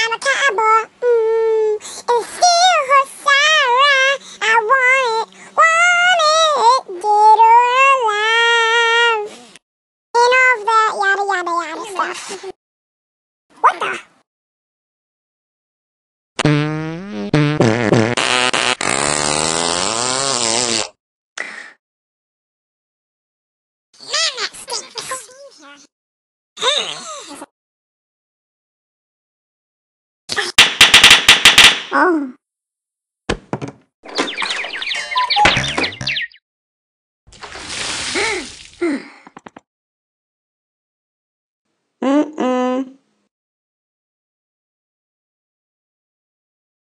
macabre. And still her Sarah. I want it, get her alive. And all of that yada yada yada stuff. What the? Man, that stinks. Oh.